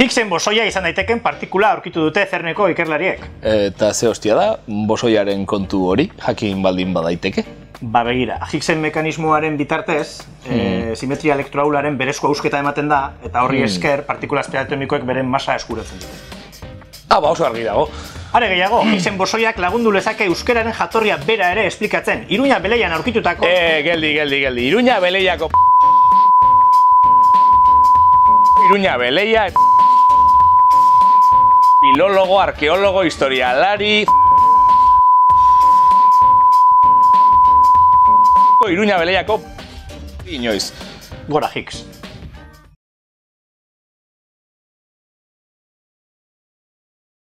Higgsen bosoia izan daiteken partikula aurkitu dute CERNeko ikerlariek. Eta ze hostia da, bosoiaren kontu hori, jakin baldin badaiteke? Ba begira, Higgsen mekanismoaren bitartez, simetria elektroaularen berezko hausketa ematen da, eta horri esker partikula espiratomikoek beren masa eskuratzen dute. Ba oso argi dago. Are gehiago, Higgsen bosoiak lagundu lezake euskararen jatorria bera ere esplikatzen. Iruña Beleian aurkitutako... Geldi. Iruña Beleiako... Iruña Beleia... Filólogo, arkeologo, historialari... Iruña Beleiako... Inoiz. Gora Higgs.